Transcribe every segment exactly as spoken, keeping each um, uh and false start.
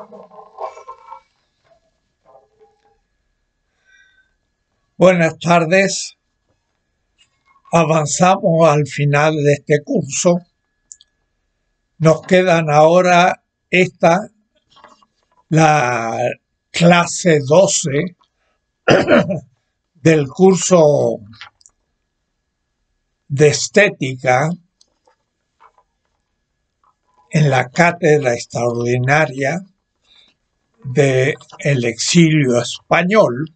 Buenas tardes. Avanzamos al final de este curso. Nos quedan ahora esta, la clase doce del curso de estética en la cátedra extraordinaria del exilio español.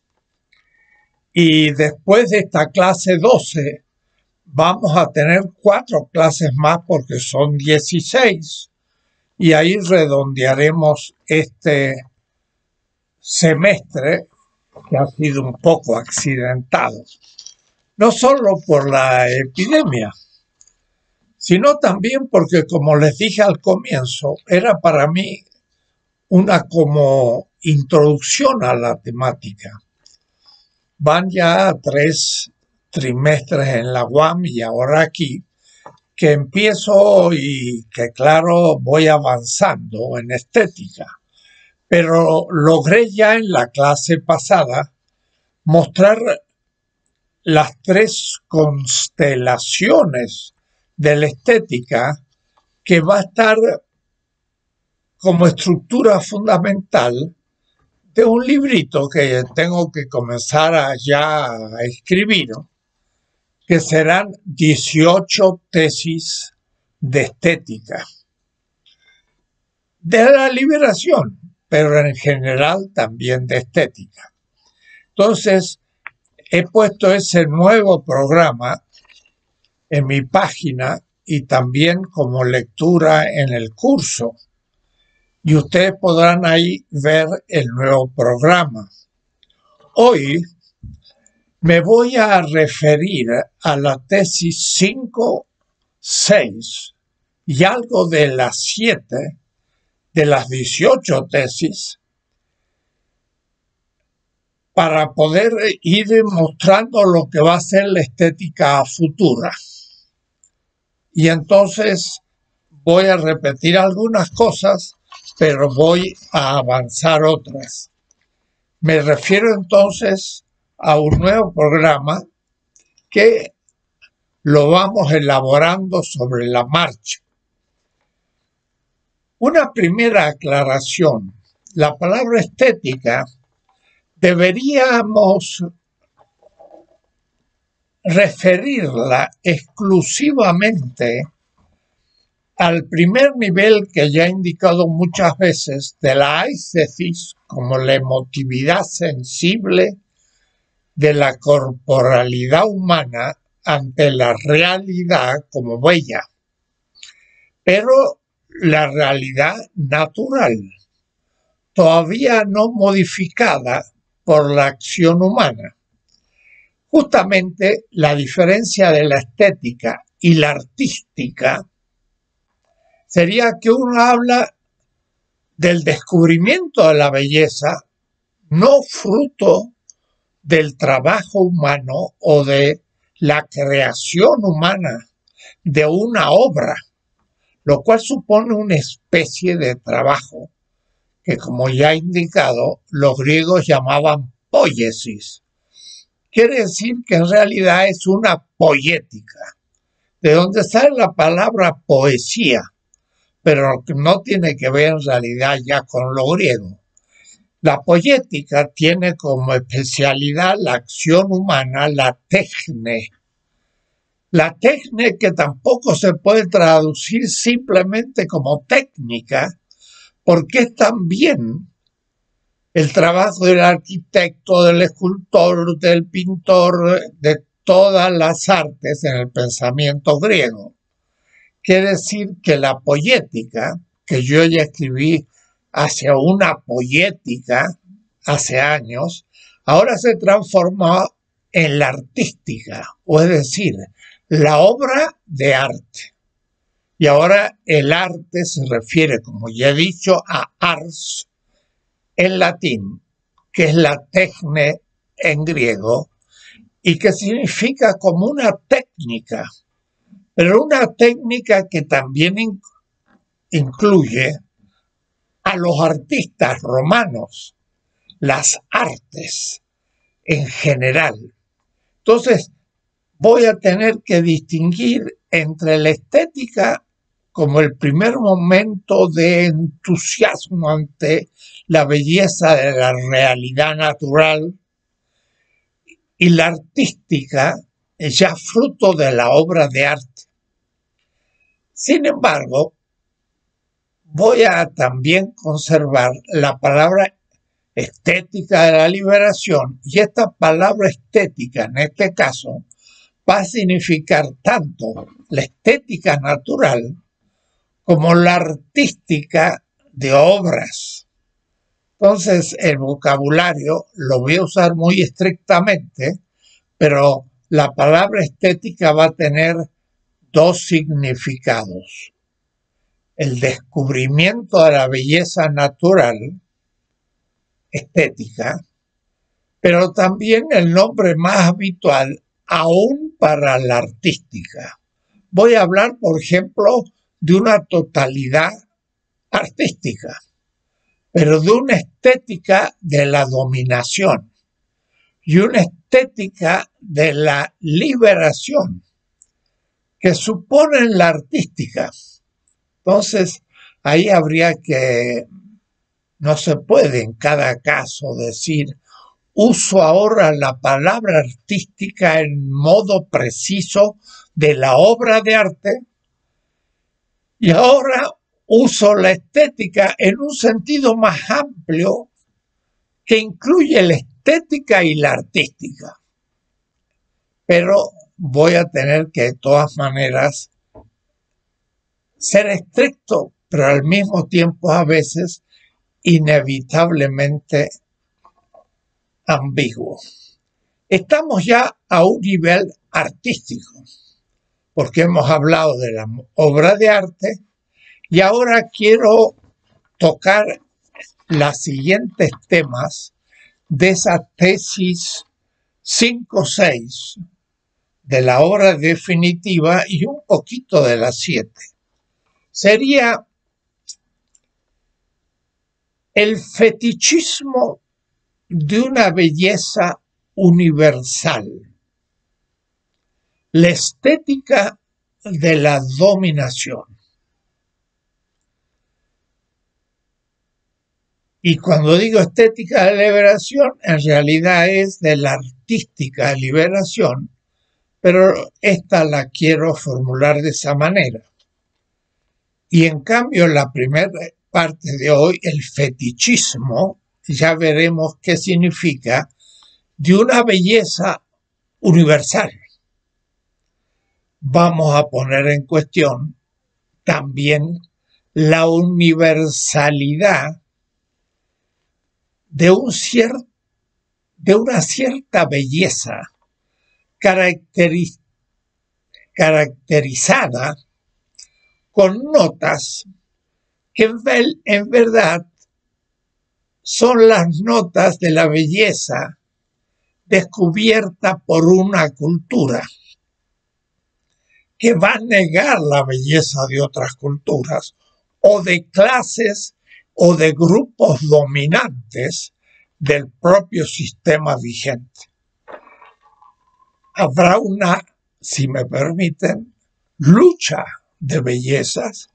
Y después de esta clase doce vamos a tener cuatro clases más porque son dieciséis y ahí redondearemos este semestre que ha sido un poco accidentado, no solo por la epidemia, sino también porque, como les dije al comienzo, era para mí una como introducción a la temática. Van ya tres trimestres en la U A M y ahora aquí, que empiezo y que claro voy avanzando en estética. Pero logré ya en la clase pasada mostrar las tres constelaciones de la estética que va a estar como estructura fundamental de un librito que tengo que comenzar a ya a escribir, que serán dieciocho tesis de estética. De la liberación, pero en general también de estética. Entonces, he puesto ese nuevo programa en mi página y también como lectura en el curso. Y ustedes podrán ahí ver el nuevo programa. Hoy me voy a referir a la tesis cinco, seis y algo de las siete de las dieciocho tesis para poder ir mostrando lo que va a ser la estética futura. Y entonces voy a repetir algunas cosas, pero voy a avanzar otras. Me refiero entonces a un nuevo programa que lo vamos elaborando sobre la marcha. Una primera aclaración. La palabra estética deberíamos referirla exclusivamente al primer nivel que ya he indicado muchas veces de la aistesis, como la emotividad sensible de la corporalidad humana ante la realidad como bella, pero la realidad natural, todavía no modificada por la acción humana. Justamente la diferencia de la estética y la artística sería que uno habla del descubrimiento de la belleza, no fruto del trabajo humano o de la creación humana de una obra, lo cual supone una especie de trabajo que, como ya he indicado, los griegos llamaban poiesis. Quiere decir que en realidad es una poética, de donde sale la palabra poesía, pero no tiene que ver en realidad ya con lo griego. La poética tiene como especialidad la acción humana, la técne. La técne que tampoco se puede traducir simplemente como técnica, porque es también el trabajo del arquitecto, del escultor, del pintor, de todas las artes en el pensamiento griego. Quiere decir que la poética, que yo ya escribí hacia una poética hace años, ahora se transformó en la artística, o es decir, la obra de arte. Y ahora el arte se refiere, como ya he dicho, a ars en latín, que es la técne en griego, y que significa como una técnica, pero una técnica que también incluye a los artistas romanos las artes en general. Entonces, voy a tener que distinguir entre la estética como el primer momento de entusiasmo ante la belleza de la realidad natural y la artística ya fruto de la obra de arte. Sin embargo, voy a también conservar la palabra estética de la liberación, y esta palabra estética en este caso va a significar tanto la estética natural como la artística de obras. Entonces el vocabulario lo voy a usar muy estrictamente, pero la palabra estética va a tener dos significados: el descubrimiento de la belleza natural, estética, pero también el nombre más habitual aún para la artística. Voy a hablar, por ejemplo, de una totalidad artística, pero de una estética de la dominación y una estética de la liberación que suponen la artística. Entonces, ahí habría que, no se puede en cada caso decir, uso ahora la palabra artística en modo preciso de la obra de arte y ahora uso la estética en un sentido más amplio que incluye la estética y la artística. Pero voy a tener que de todas maneras ser estricto, pero al mismo tiempo a veces inevitablemente ambiguo. Estamos ya a un nivel artístico, porque hemos hablado de la obra de arte y ahora quiero tocar los siguientes temas de esa tesis cinco seis de la obra definitiva y un poquito de la siete. Sería el fetichismo de una belleza universal, la estética de la dominación. Y cuando digo estética de liberación, en realidad es de la artística de liberación, pero esta la quiero formular de esa manera. Y en cambio, la primera parte de hoy, el fetichismo, ya veremos qué significa, de una belleza universal. Vamos a poner en cuestión también la universalidad de, un cier, de una cierta belleza caracteriz, caracterizada con notas que en, en verdad son las notas de la belleza descubierta por una cultura que va a negar la belleza de otras culturas o de clases o de grupos dominantes del propio sistema vigente. Habrá una, si me permiten, lucha de bellezas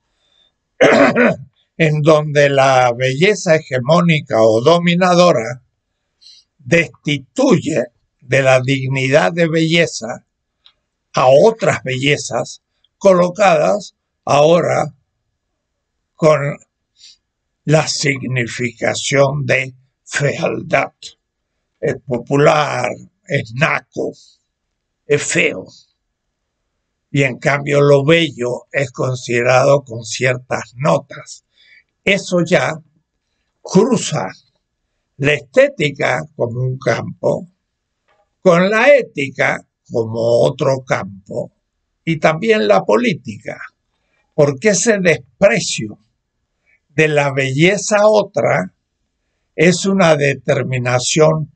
en donde la belleza hegemónica o dominadora destituye de la dignidad de belleza a otras bellezas colocadas ahora con la significación de fealdad. Es popular, es naco, es feo. Y en cambio lo bello es considerado con ciertas notas. Eso ya cruza la estética como un campo con la ética como otro campo y también la política, porque ese desprecio de la belleza otra es una determinación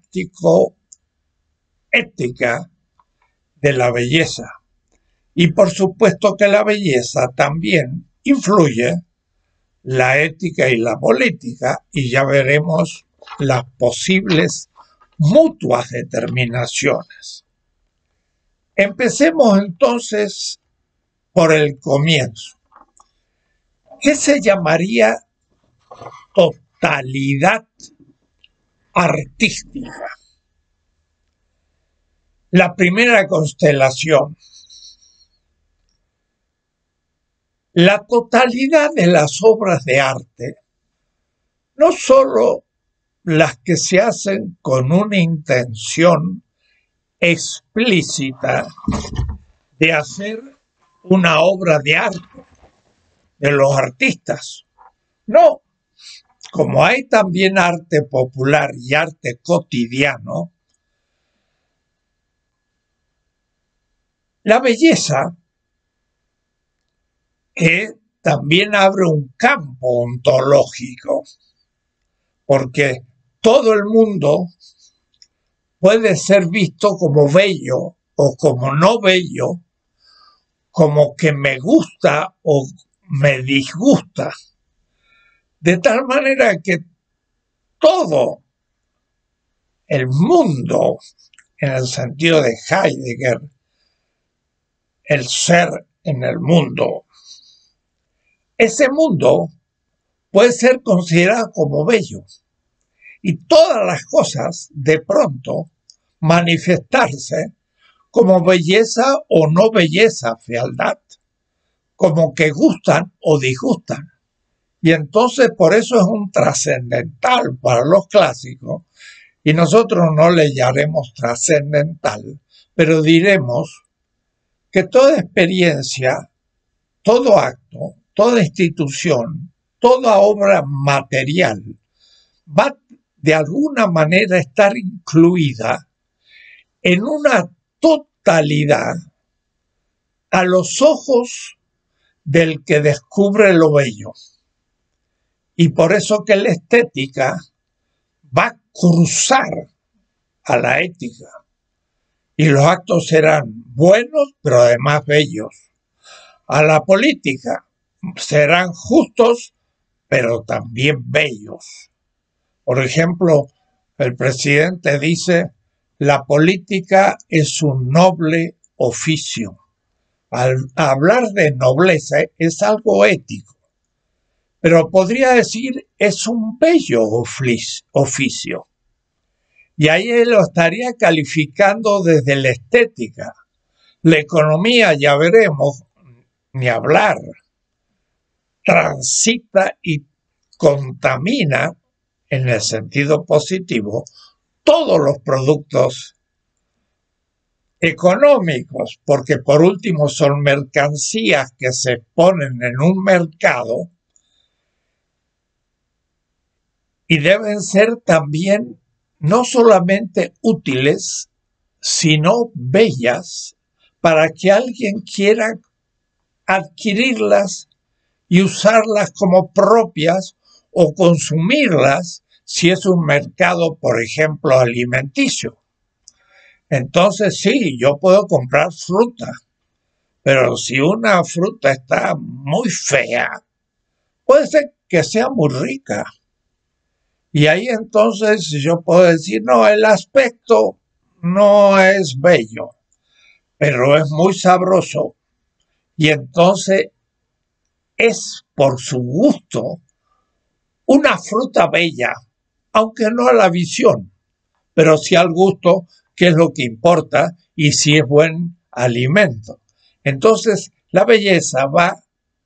práctico-ética de la belleza. Y por supuesto que la belleza también influye la ética y la política, y ya veremos las posibles mutuas determinaciones. Empecemos entonces por el comienzo. ¿Qué se llamaría totalidad artística? La primera constelación. La totalidad de las obras de arte, no solo las que se hacen con una intención explícita de hacer una obra de arte de los artistas, no, como hay también arte popular y arte cotidiano, la belleza que también abre un campo ontológico, porque todo el mundo puede ser visto como bello o como no bello, como que me gusta o me disgusta, de tal manera que todo el mundo, en el sentido de Heidegger, el ser en el mundo, ese mundo puede ser considerado como bello y todas las cosas de pronto manifestarse como belleza o no belleza, fealdad, como que gustan o disgustan. Y entonces por eso es un trascendental para los clásicos, y nosotros no le llamaremos trascendental, pero diremos que toda experiencia, todo acto, toda institución, toda obra material va de alguna manera a estar incluida en una totalidad a los ojos del que descubre lo bello. Y por eso que la estética va a cruzar a la ética. Y los actos serán buenos, pero además bellos. A la política serán justos, pero también bellos. Por ejemplo, el presidente dice: la política es un noble oficio. Al hablar de nobleza es algo ético, pero podría decir es un bello oficio. Y ahí él lo estaría calificando desde la estética. La economía, ya veremos, ni hablar, transita y contamina, en el sentido positivo, todos los productos económicos, porque por último son mercancías que se ponen en un mercado y deben ser también no solamente útiles, sino bellas, para que alguien quiera adquirirlas y usarlas como propias o consumirlas si es un mercado, por ejemplo, alimenticio. Entonces sí, yo puedo comprar fruta, pero si una fruta está muy fea, puede ser que sea muy rica. Y ahí entonces yo puedo decir, no, el aspecto no es bello, pero es muy sabroso. Y entonces es por su gusto una fruta bella, aunque no a la visión, pero sí al gusto, que es lo que importa, y si es buen alimento. Entonces la belleza va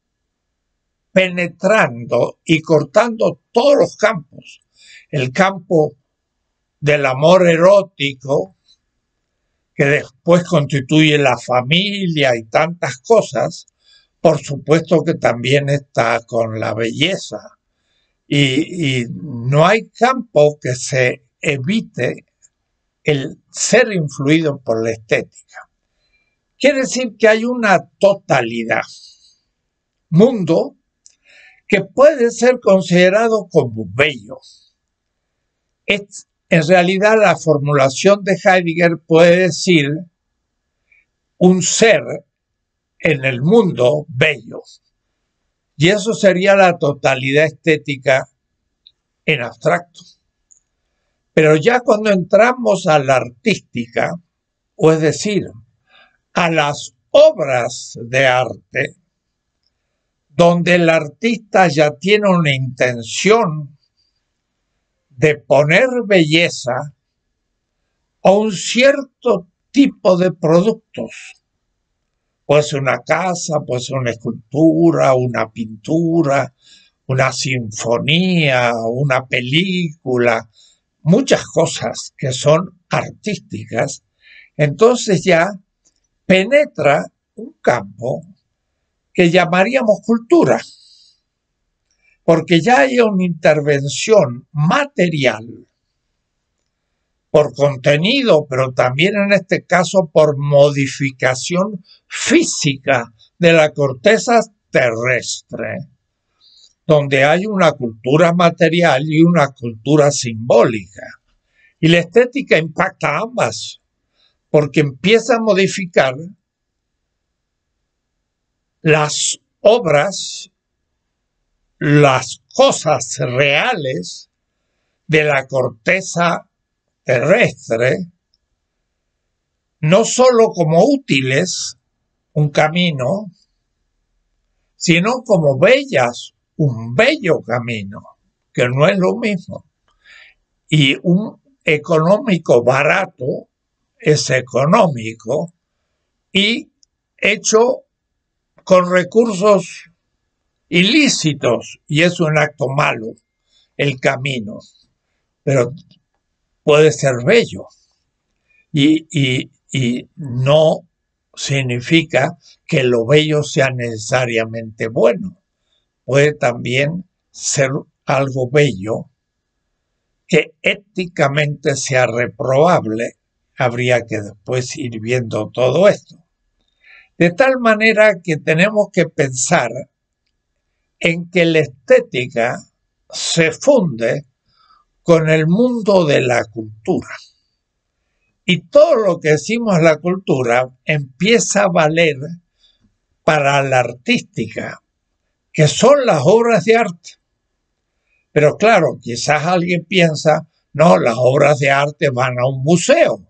penetrando y cortando todos los campos. El campo del amor erótico, que después constituye la familia y tantas cosas, por supuesto que también está con la belleza. Y, y no hay campo que se evite el ser influido por la estética. Quiere decir que hay una totalidad. Mundo que puede ser considerado como bello. Es, en realidad, la formulación de Heidegger puede decir un ser en el mundo bello. Y eso sería la totalidad estética en abstracto. Pero ya cuando entramos a la artística, o es decir, a las obras de arte, donde el artista ya tiene una intención de poner belleza a un cierto tipo de productos. Puede ser una casa, puede ser una escultura, una pintura, una sinfonía, una película, muchas cosas que son artísticas. Entonces ya penetra un campo que llamaríamos cultura, porque ya hay una intervención material por contenido, pero también en este caso por modificación física de la corteza terrestre, donde hay una cultura material y una cultura simbólica. Y la estética impacta a ambas, porque empieza a modificar las obras, las cosas reales de la corteza terrestre, no solo como útiles, un camino, sino como bellas, un bello camino, que no es lo mismo. Y un económico barato es económico y hecho con recursos ilícitos, y es un acto malo, el camino, pero puede ser bello y, y, y no significa que lo bello sea necesariamente bueno. Puede también ser algo bello que éticamente sea reprobable. Habría que después ir viendo todo esto. De tal manera que tenemos que pensar en que la estética se funde con el mundo de la cultura. Y todo lo que decimos la cultura empieza a valer para la artística, que son las obras de arte. Pero claro, quizás alguien piensa, no, las obras de arte van a un museo.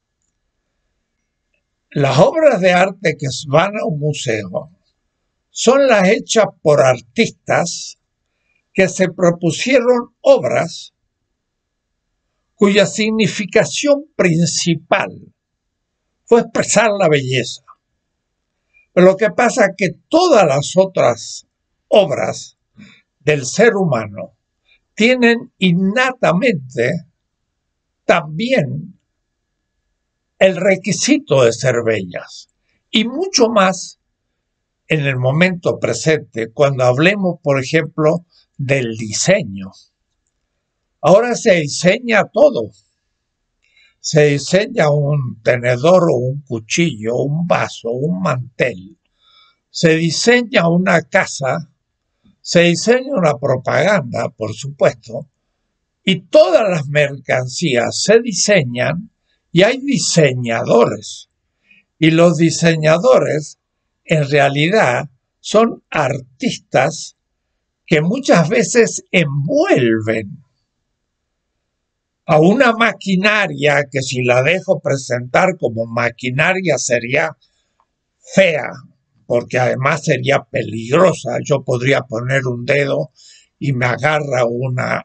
Las obras de arte que van a un museo son las hechas por artistas que se propusieron obras cuya significación principal fue expresar la belleza. Pero lo que pasa es que todas las otras obras del ser humano tienen innatamente también el requisito de ser bellas, y mucho más en el momento presente, cuando hablemos, por ejemplo, del diseño. Ahora se diseña todo. Se diseña un tenedor o un cuchillo, un vaso, un mantel. Se diseña una casa, se diseña una propaganda, por supuesto, y todas las mercancías se diseñan y hay diseñadores. Y los diseñadores, en realidad, son artistas que muchas veces envuelven a una maquinaria que, si la dejo presentar como maquinaria, sería fea, porque además sería peligrosa. Yo podría poner un dedo y me agarra una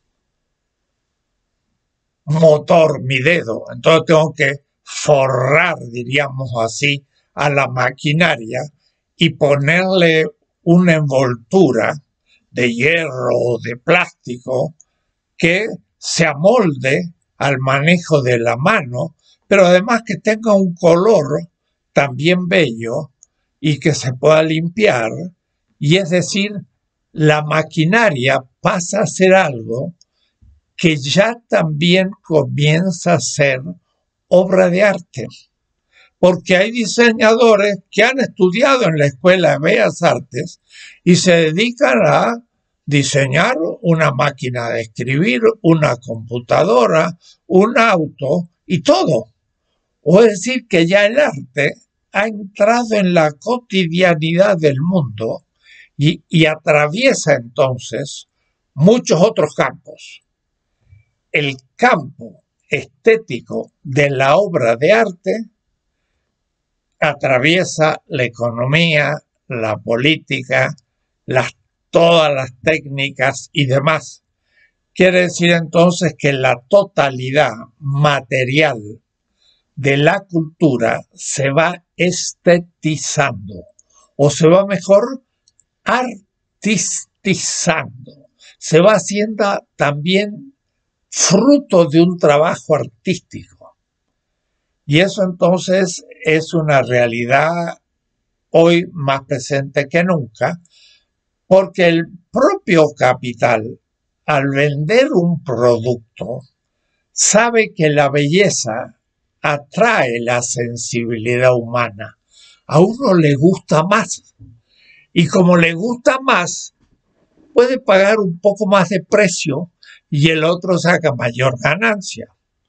motor mi dedo, entonces tengo que forrar, diríamos así, a la maquinaria y ponerle una envoltura de hierro o de plástico que se amolde al manejo de la mano, pero además que tenga un color también bello y que se pueda limpiar. Y es decir, la maquinaria pasa a ser algo que ya también comienza a ser obra de arte, porque hay diseñadores que han estudiado en la Escuela de Bellas Artes y se dedican a diseñar una máquina de escribir, una computadora, un auto y todo. O es decir, que ya el arte ha entrado en la cotidianidad del mundo y, y atraviesa entonces muchos otros campos. El campo estético de la obra de arte atraviesa la economía, la política, las, todas las técnicas y demás. Quiere decir entonces que la totalidad material de la cultura se va estetizando o se va mejor artistizando. Se va haciendo también fruto de un trabajo artístico. Y eso entonces es una realidad hoy más presente que nunca, porque el propio capital, al vender un producto, sabe que la belleza atrae la sensibilidad humana. A uno le gusta más. Y como le gusta más, puede pagar un poco más de precio y el otro saca mayor ganancia.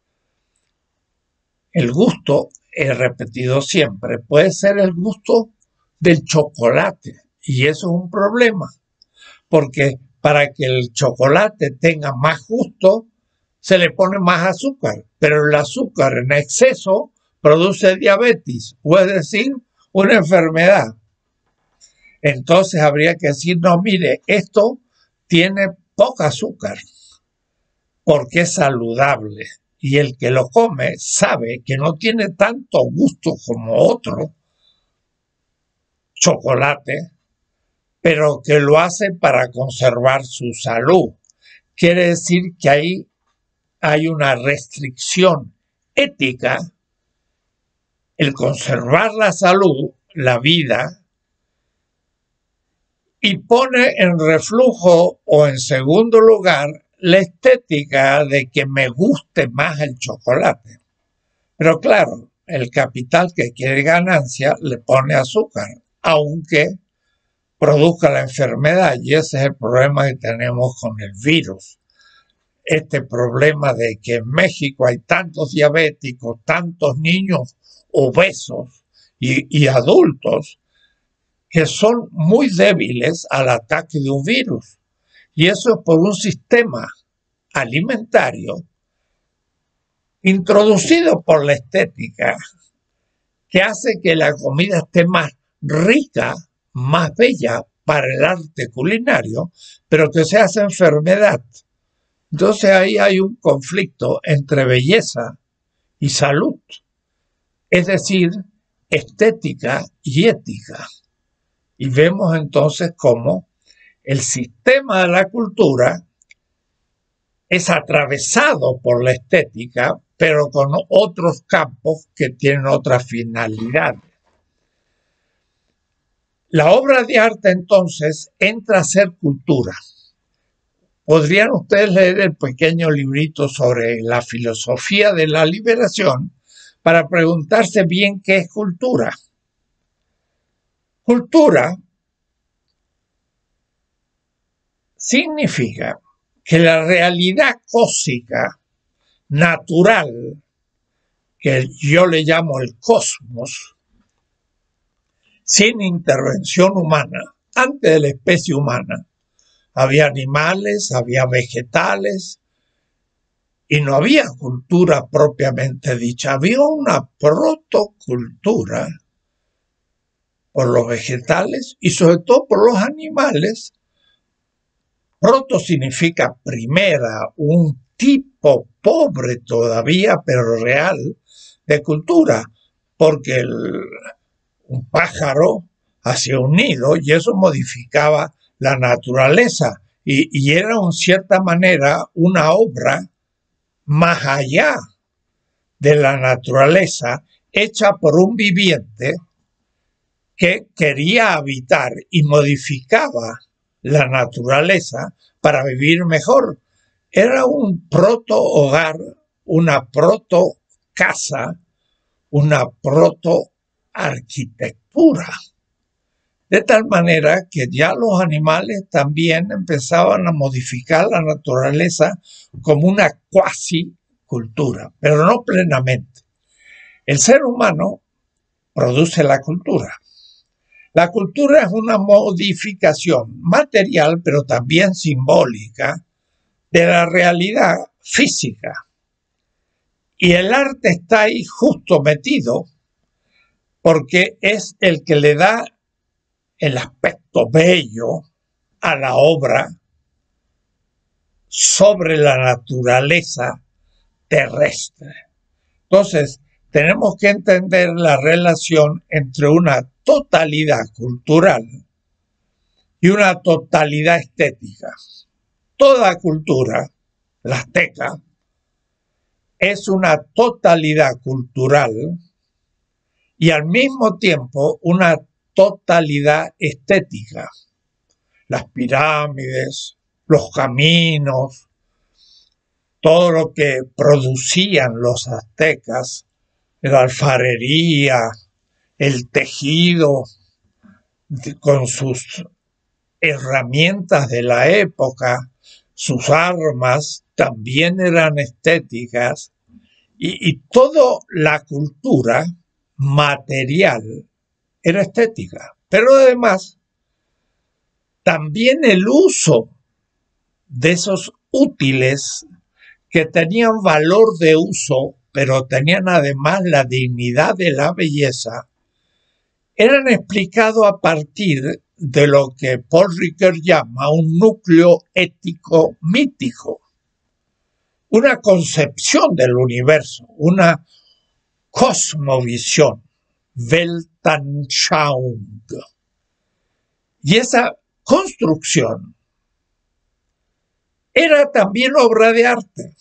El gusto, he repetido siempre, puede ser el gusto del chocolate. Y eso es un problema. Porque para que el chocolate tenga más gusto, se le pone más azúcar. Pero el azúcar en exceso produce diabetes, o es decir, una enfermedad. Entonces habría que decir, no, mire, esto tiene poco azúcar porque es saludable y el que lo come sabe que no tiene tanto gusto como otro chocolate, pero que lo hace para conservar su salud. Quiere decir que ahí hay una restricción ética, el conservar la salud, la vida, y pone en reflujo o en segundo lugar la estética de que me guste más el chocolate. Pero claro, el capital que quiere ganancia le pone azúcar, aunque produzca la enfermedad, y ese es el problema que tenemos con el virus. Este problema de que en México hay tantos diabéticos, tantos niños obesos y, y adultos que son muy débiles al ataque de un virus. Y eso es por un sistema alimentario introducido por la estética que hace que la comida esté más rica, más bella para el arte culinario, pero que se hace enfermedad. Entonces ahí hay un conflicto entre belleza y salud, es decir, estética y ética. Y vemos entonces cómo el sistema de la cultura es atravesado por la estética, pero con otros campos que tienen otras finalidades. La obra de arte entonces entra a ser cultura. Podrían ustedes leer el pequeño librito sobre la filosofía de la liberación para preguntarse bien qué es cultura. Cultura significa que la realidad cósmica, natural, que yo le llamo el cosmos, sin intervención humana, antes de la especie humana, había animales, había vegetales, y no había cultura propiamente dicha, había una protocultura por los vegetales y sobre todo por los animales. Proto significa primera, un tipo pobre todavía, pero real, de cultura, porque el, un pájaro hacía un nido y eso modificaba la naturaleza y, y era en cierta manera una obra más allá de la naturaleza hecha por un viviente que quería habitar y modificaba la naturaleza para vivir mejor. Era un proto hogar, una proto casa, una proto arquitectura. De tal manera que ya los animales también empezaban a modificar la naturaleza como una cuasi cultura, pero no plenamente. El ser humano produce la cultura. La cultura es una modificación material, pero también simbólica, de la realidad física. Y el arte está ahí justo metido porque es el que le da el aspecto bello a la obra sobre la naturaleza terrestre. Entonces, tenemos que entender la relación entre una totalidad cultural y una totalidad estética. Toda cultura, la azteca, es una totalidad cultural y al mismo tiempo una totalidad estética. Las pirámides, los caminos, todo lo que producían los aztecas, la alfarería, el tejido, con sus herramientas de la época, sus armas también eran estéticas, y, y toda la cultura material era estética. Pero además, también el uso de esos útiles que tenían valor de uso, pero tenían además la dignidad de la belleza, eran explicados a partir de lo que Paul Ricoeur llama un núcleo ético mítico, una concepción del universo, una cosmovisión, Weltanschauung. Y esa construcción era también obra de arte.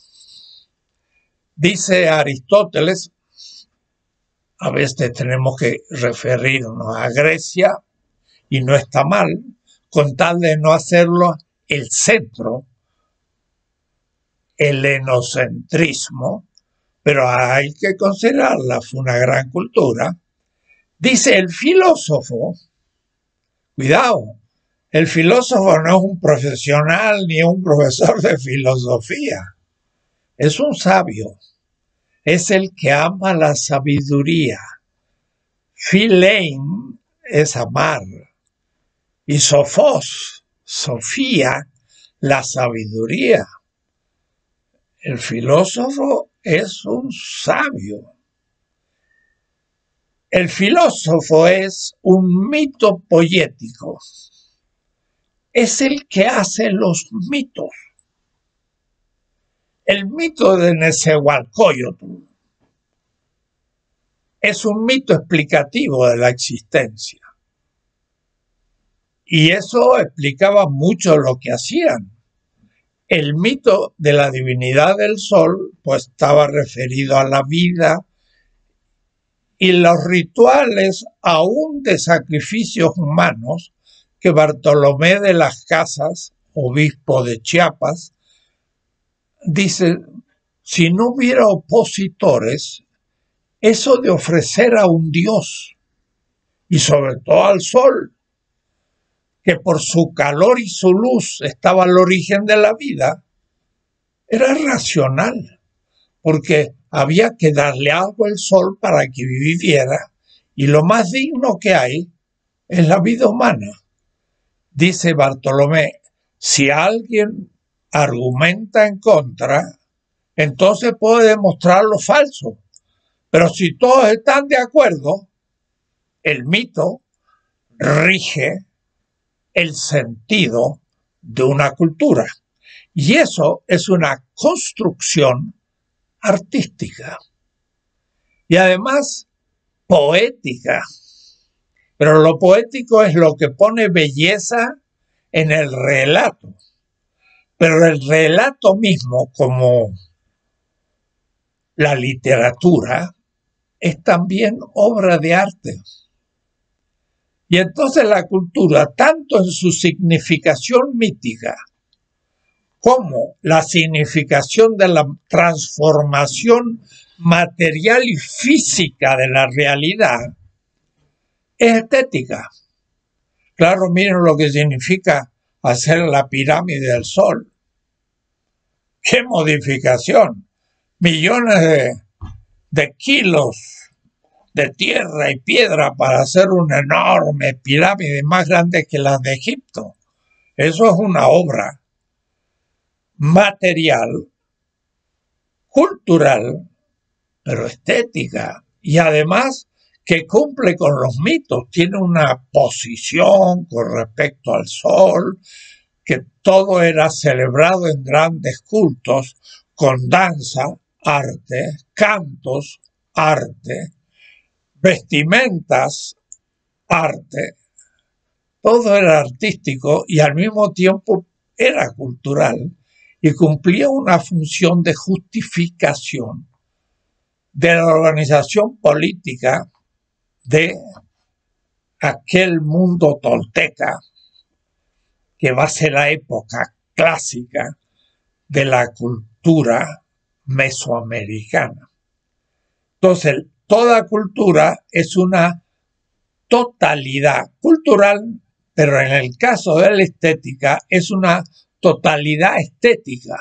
Dice Aristóteles, a veces tenemos que referirnos a Grecia, y no está mal, con tal de no hacerlo el centro, el helenocentrismo, pero hay que considerarla, fue una gran cultura. Dice el filósofo, cuidado, el filósofo no es un profesional ni un profesor de filosofía, es un sabio, es el que ama la sabiduría. Philein es amar, y Sophos, Sofía, la sabiduría. El filósofo es un sabio. El filósofo es un mito poético. Es el que hace los mitos. El mito de Nezahualcóyotl es un mito explicativo de la existencia. Y eso explicaba mucho lo que hacían. El mito de la divinidad del sol, pues estaba referido a la vida, y los rituales aún de sacrificios humanos que Bartolomé de las Casas, obispo de Chiapas, dice, si no hubiera opositores, eso de ofrecer a un dios, y sobre todo al sol, que por su calor y su luz estaba al origen de la vida, era racional, porque había que darle algo al sol para que viviera, y lo más digno que hay es la vida humana. Dice Bartolomé, si alguien argumenta en contra, entonces puede demostrar lo falso, pero si todos están de acuerdo, el mito rige el sentido de una cultura. Y eso es una construcción artística. Y además, poética. Pero lo poético es lo que pone belleza en el relato. Pero el relato mismo, como la literatura, es también obra de arte. Y entonces la cultura, tanto en su significación mítica como la significación de la transformación material y física de la realidad, es estética. Claro, miren lo que significa hacer la pirámide del Sol. ¡Qué modificación! Millones de, de kilos de tierra y piedra para hacer una enorme pirámide más grande que la de Egipto. Eso es una obra material, cultural, pero estética, y además que cumple con los mitos, tiene una posición con respecto al sol, que todo era celebrado en grandes cultos, con danza, arte, cantos, arte, vestimentas, arte, todo era artístico y al mismo tiempo era cultural y cumplía una función de justificación de la organización política de aquel mundo tolteca que va a ser la época clásica de la cultura mesoamericana. Entonces, toda cultura es una totalidad cultural, pero en el caso de la estética es una totalidad estética.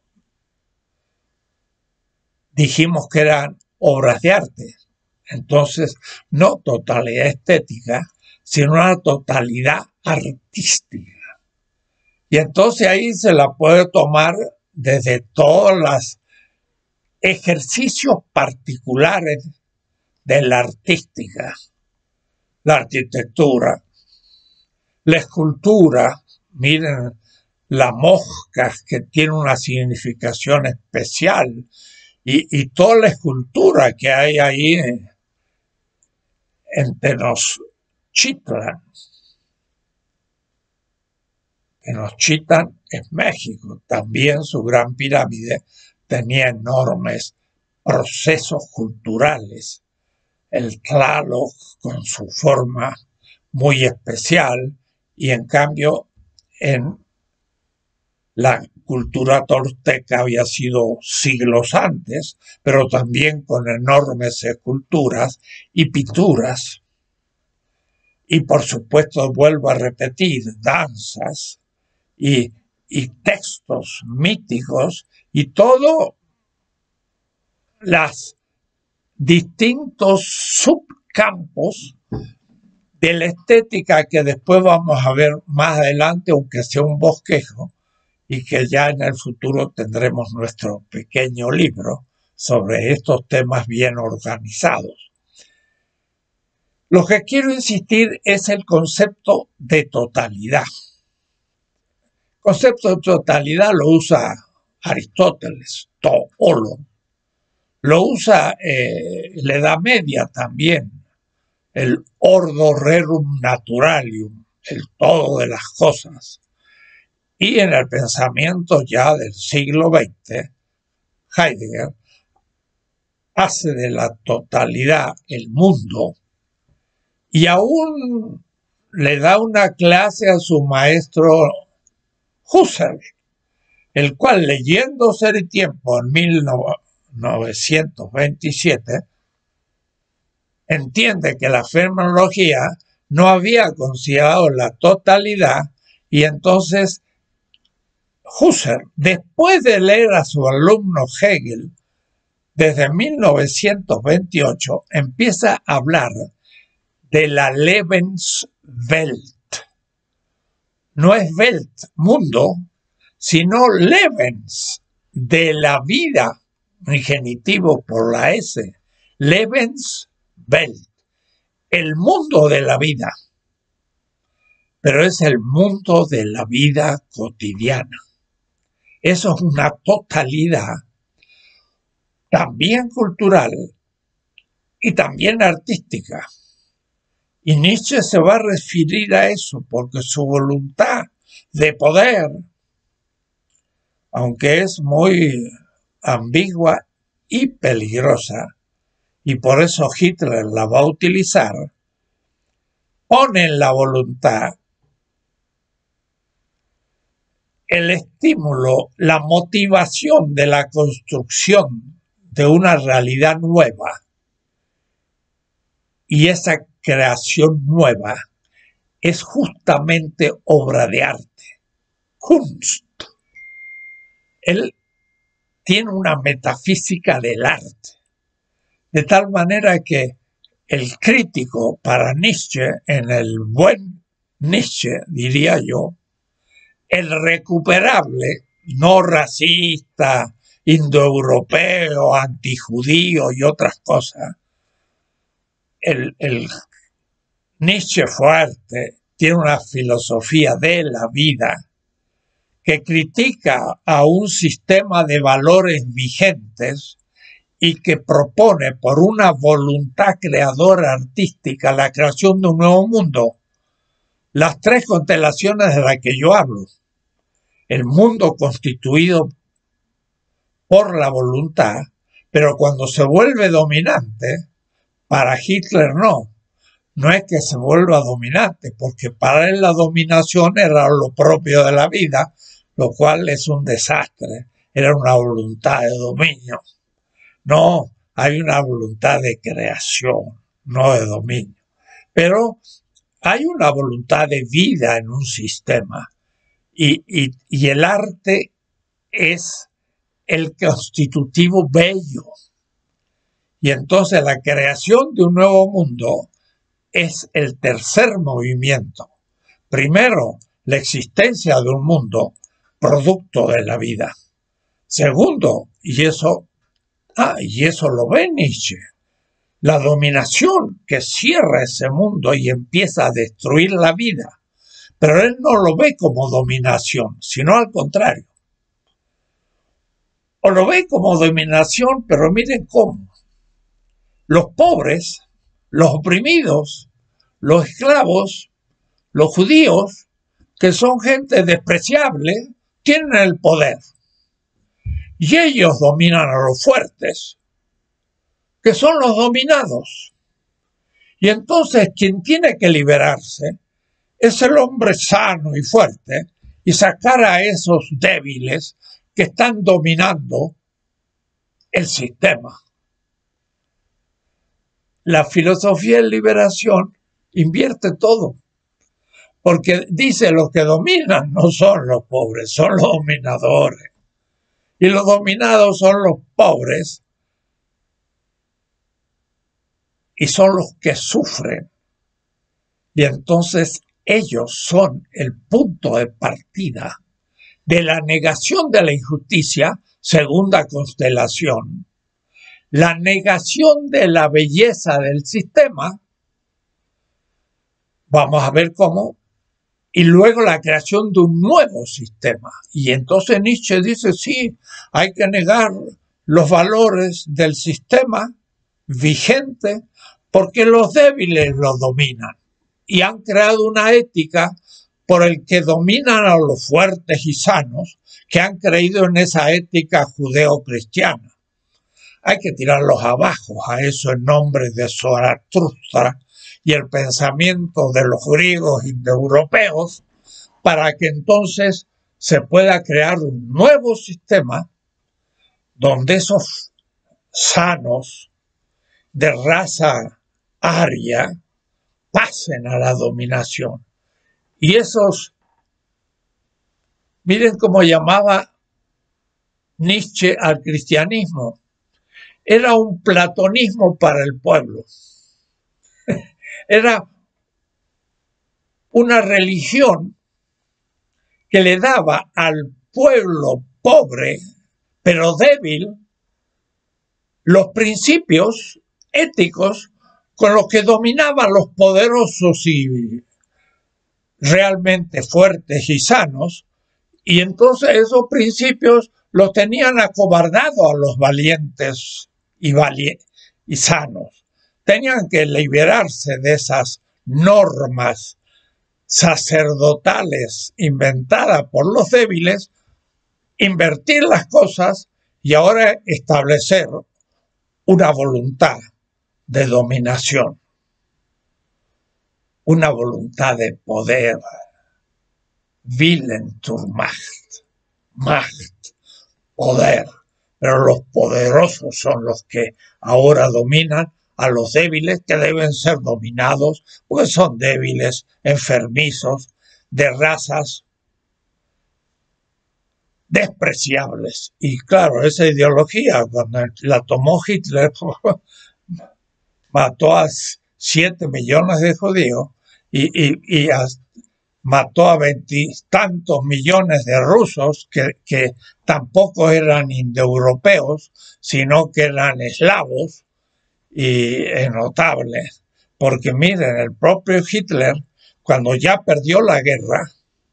Dijimos que eran obras de arte, entonces no totalidad estética, sino una totalidad artística. Y entonces ahí se la puede tomar desde todos los ejercicios particulares de la artística, la arquitectura, la escultura. Miren la mosca, que tiene una significación especial, y, y toda la escultura que hay ahí en, en Tenochtitlan. Tenochtitlan es México. También su gran pirámide tenía enormes procesos culturales. El Tlaloc con su forma muy especial, y en cambio en la cultura tolteca había sido siglos antes, pero también con enormes esculturas y pinturas. Y por supuesto, vuelvo a repetir, danzas y, y textos míticos y todo los distintos subcampos de la estética que después vamos a ver más adelante, aunque sea un bosquejo, y que ya en el futuro tendremos nuestro pequeño libro sobre estos temas bien organizados. Lo que quiero insistir es el concepto de totalidad. El concepto de totalidad lo usa Aristóteles, Toolo, lo usa eh, la Edad Media también, el ordo rerum naturalium, el todo de las cosas. Y en el pensamiento ya del siglo veinte, Heidegger hace de la totalidad el mundo, y aún le da una clase a su maestro Husserl, el cual, leyendo Ser y Tiempo en mil novecientos veintisiete, entiende que la fenomenología no había considerado la totalidad, y entonces Husserl, después de leer a su alumno Hegel, desde mil novecientos veintiocho, empieza a hablar de la Lebenswelt. No es Welt, mundo, sino Lebens, de la vida, ingenitivo por la S. Lebenswelt, el mundo de la vida. Pero es el mundo de la vida cotidiana. Eso es una totalidad también cultural y también artística. Y Nietzsche se va a referir a eso porque su voluntad de poder, aunque es muy ambigua y peligrosa, y por eso Hitler la va a utilizar, pone en la voluntad el estímulo, la motivación de la construcción de una realidad nueva, y esa creación nueva es justamente obra de arte, Kunst. Él tiene una metafísica del arte, de tal manera que el crítico para Nietzsche, en el buen Nietzsche, diría yo, el recuperable, no racista, indoeuropeo, antijudío y otras cosas, el, el Nietzsche fuerte tiene una filosofía de la vida que critica a un sistema de valores vigentes y que propone por una voluntad creadora artística la creación de un nuevo mundo. Las tres constelaciones de las que yo hablo, el mundo constituido por la voluntad, pero cuando se vuelve dominante, para Hitler no, no es que se vuelva dominante, porque para él la dominación era lo propio de la vida, lo cual es un desastre, era una voluntad de dominio. No, hay una voluntad de creación, no de dominio. Pero hay una voluntad de vida en un sistema y, y, y el arte es el constitutivo bello. Y entonces la creación de un nuevo mundo es el tercer movimiento. Primero, la existencia de un mundo producto de la vida. Segundo, y eso, ah, y eso lo ve Nietzsche, la dominación que cierra ese mundo y empieza a destruir la vida. Pero él no lo ve como dominación, sino al contrario. O lo ve como dominación, pero miren cómo. Los pobres, los oprimidos, los esclavos, los judíos, que son gente despreciable, tienen el poder. Y ellos dominan a los fuertes, que son los dominados. Y entonces quien tiene que liberarse es el hombre sano y fuerte y sacar a esos débiles que están dominando el sistema. La filosofía de liberación invierte todo, porque dice los que dominan no son los pobres, son los dominadores. Y los dominados son los pobres y son los que sufren. Y entonces ellos son el punto de partida de la negación de la injusticia, segunda constelación, la negación de la belleza del sistema, vamos a ver cómo, y luego la creación de un nuevo sistema. Y entonces Nietzsche dice, sí, hay que negar los valores del sistema vigente porque los débiles los dominan. Y han creado una ética por el que dominan a los fuertes y sanos, que han creído en esa ética judeo-cristiana. Hay que tirarlos abajo a eso en nombre de Zaratustra y el pensamiento de los griegos indoeuropeos para que entonces se pueda crear un nuevo sistema donde esos sanos de raza aria pasen a la dominación. Y esos, miren cómo llamaba Nietzsche al cristianismo, era un platonismo para el pueblo. Era una religión que le daba al pueblo pobre, pero débil, los principios éticos con los que dominaban los poderosos y realmente fuertes y sanos, y entonces esos principios los tenían acobardados a los valientes y, vali- y sanos. Tenían que liberarse de esas normas sacerdotales inventadas por los débiles, invertir las cosas y ahora establecer una voluntad de dominación, una voluntad de poder, Willen zur Macht, Macht, poder, pero los poderosos son los que ahora dominan a los débiles que deben ser dominados, porque son débiles, enfermizos, de razas despreciables. Y claro, esa ideología, cuando la tomó Hitler, mató a siete millones de judíos y, y, y a, mató a veintitantos millones de rusos que, que tampoco eran indoeuropeos, sino que eran eslavos, y es notable, porque miren, el propio Hitler, cuando ya perdió la guerra,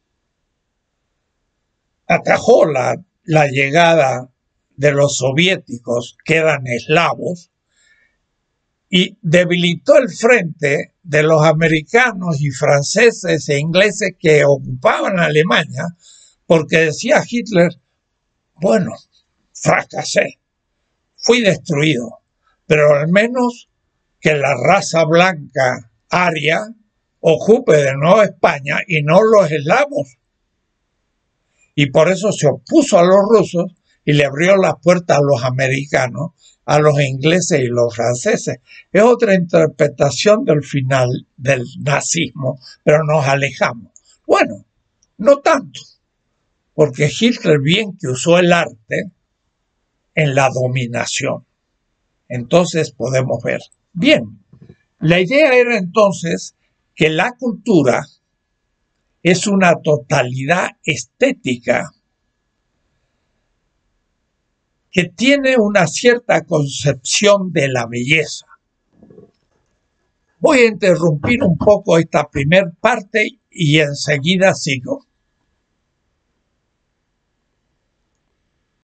atajó la, la llegada de los soviéticos, que eran eslavos, y debilitó el frente de los americanos y franceses e ingleses que ocupaban Alemania, porque decía Hitler, bueno, fracasé, fui destruido, pero al menos que la raza blanca aria ocupe de nuevo España y no los eslavos. Y por eso se opuso a los rusos y le abrió las puertas a los americanos, a los ingleses y los franceses. Es otra interpretación del final del nazismo, pero nos alejamos. Bueno, no tanto, porque Hitler bien que usó el arte en la dominación. Entonces podemos ver. Bien, la idea era entonces que la cultura es una totalidad estética que tiene una cierta concepción de la belleza. Voy a interrumpir un poco esta primera parte y enseguida sigo.